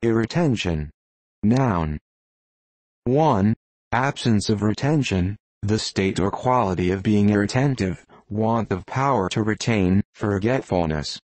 Irretention. Noun. 1. Absence of retention, the state or quality of being irretentive, want of power to retain, forgetfulness.